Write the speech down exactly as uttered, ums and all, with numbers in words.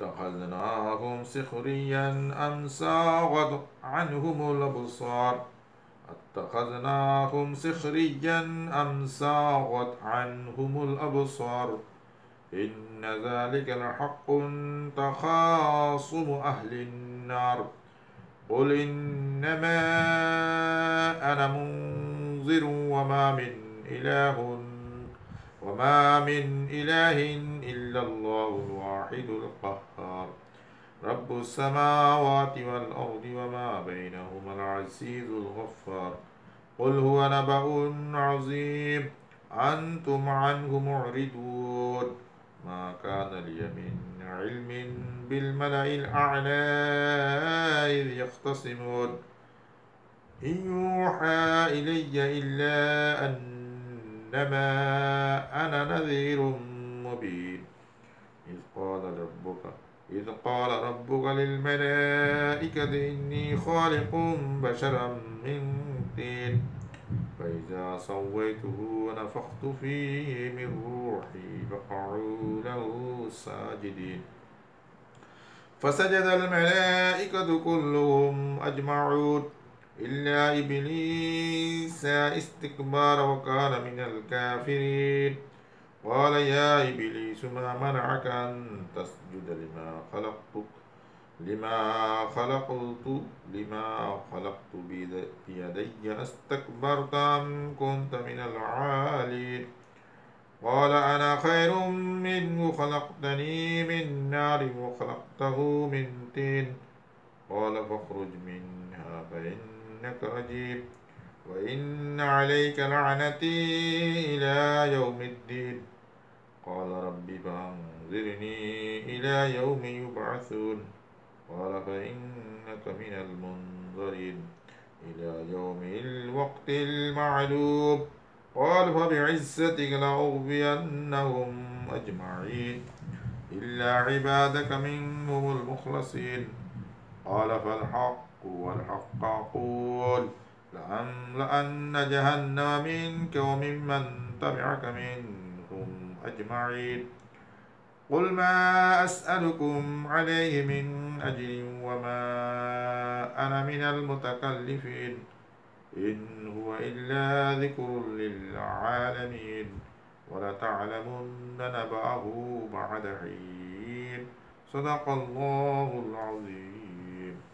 اتخذناهم سخريا أم زاغت عنهم الأبصار اتخذناهم سخريا أم زاغت عنهم الأبصار إن ذلك لحق تخاصم أهل النار قل إنما أنا منذر وما من إله وما من إله إلا الله الواحد القهار رب السماوات والأرض وما بينهما العزيز الغفار قل هو نبأ عظيم أنتم عنه معرضون ما كان لي من علم بالملأ الأعلى إذ يختصمون إن يوحى إلي إلا أنما أنا نذير مبين إذ قال ربك إذ قال ربك للملائكة إني خالق بشرا من طين فإذا سويته ونفخت فيه من روحي فقعوا له ساجدين فسجد الملائكة كلهم أجمعون إلا إبليس استكبر وكان من الكافرين قال يا إبليس ما منعك أن تسجد لما خلقت لما خلقت لما خلقت بيدي استكبرت أم كنت من العالين قال أنا خير منه خلقتني من نار وخلقته من طين قال فاخرج منها فإنك رجيم وإن عليك لعنتي إلى يوم الدين قال رب فأنظرني إلى يوم يبعثون قال فإنك من المنظرين إلى يوم الوقت المعلوم قال فبعزتك لأغوينهم أجمعين إلا عبادك منهم المخلصين قال فالحق والحق أقول لأملأن جهنم منك وممن تبعك منهم أجمعين قل ما أسألكم عليه من أجر وما أنا من المتكلفين إن هو إلا ذكر للعالمين ولتعلمن نبأه بعد حين صدق الله العظيم.